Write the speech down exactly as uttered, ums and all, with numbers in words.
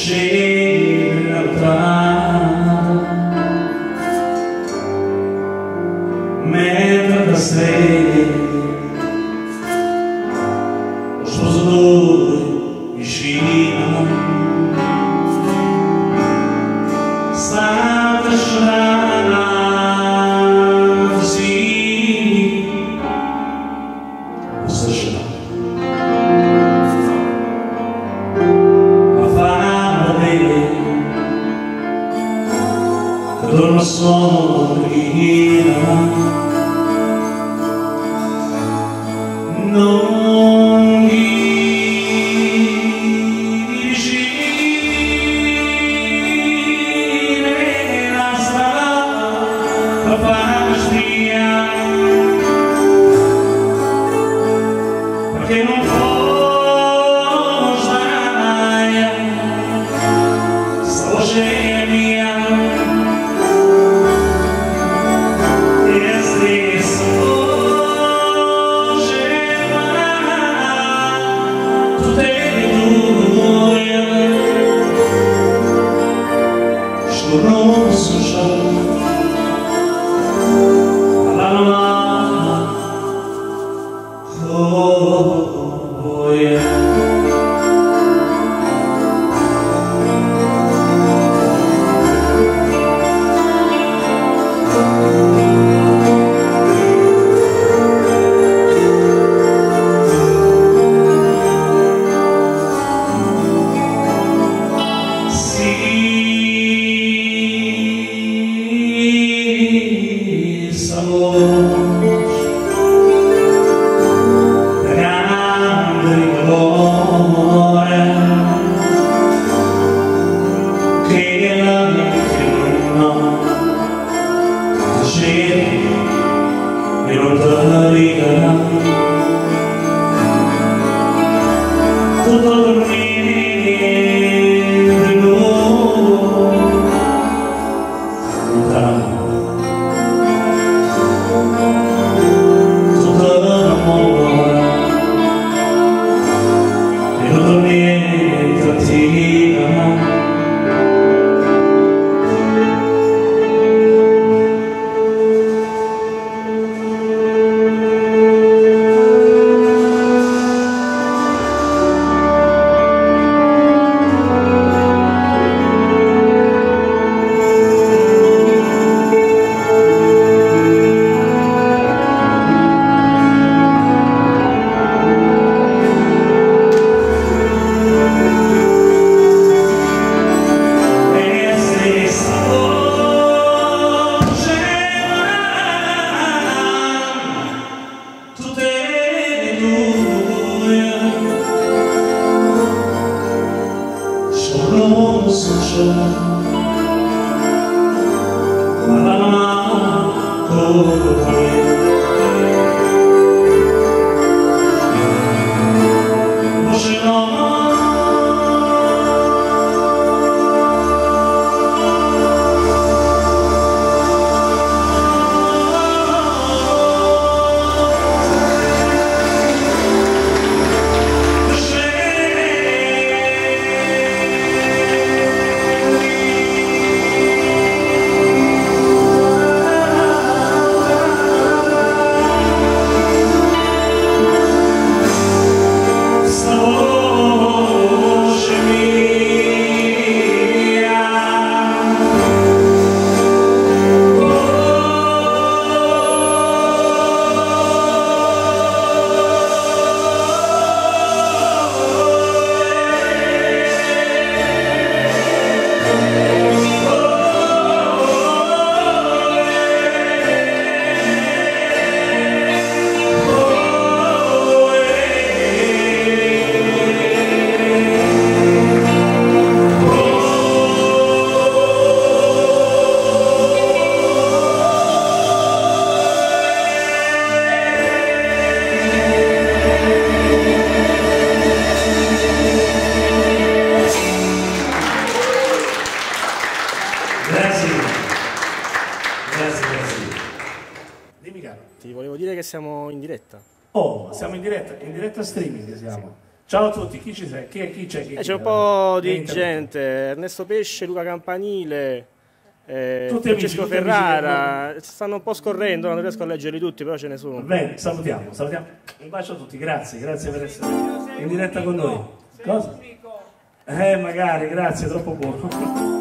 scende dal prato mentre da strade lo sposo vicino sta per scena così questa scena torno sonrira non vicine la strada la pastria perché non può stare sta voce mia. Non so già la mamma oh yeah. E non t'arriverà tutto dormire di nuovo lontano tutto l'amore e non dormire trattiva. Non so già ma la mamma come voce no Ti volevo dire che siamo in diretta. Oh, siamo in diretta, in diretta streaming siamo. Ciao a tutti, chi ci sei? Chi, chi c'è? Eh, c'è un po' di gente, Ernesto Pesce, Luca Campanile, eh, Tutti Francesco amici, Ferrara, tutti stanno un po' scorrendo, non riesco a leggerli tutti, però ce ne sono. Va bene, salutiamo, salutiamo. Un bacio a tutti, grazie, grazie per essere in diretta con noi. Cosa? Eh, magari, grazie, troppo buono.